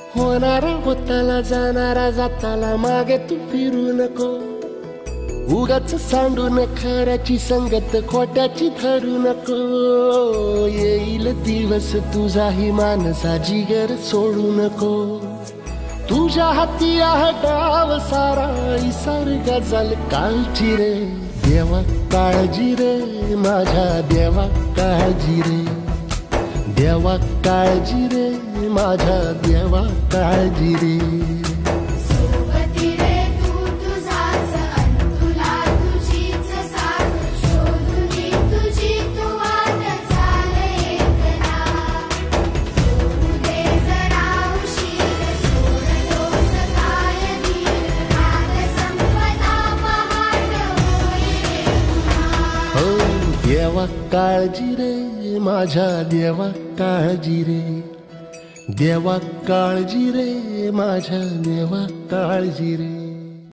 होणारा होताला जाणारा जाताला मागे तू फिरू नको. उगाच सांडून खऱ्याची संगत खोट्याची धरू नको. येईल दिवस तुझाही मानसा जिगर सोडू नको. तुझ्या हाती आहे डाव सारा इसार गजल कालची रे. देवा काळजी रे माझ्या देवा काळजी रे. देवा काळजी रे माझ्या देवा काळजी रे. देवा काळजी रे माझ्या देवा काळजी रे. देवा काळजी रे माझ्या देवा काळजी रे.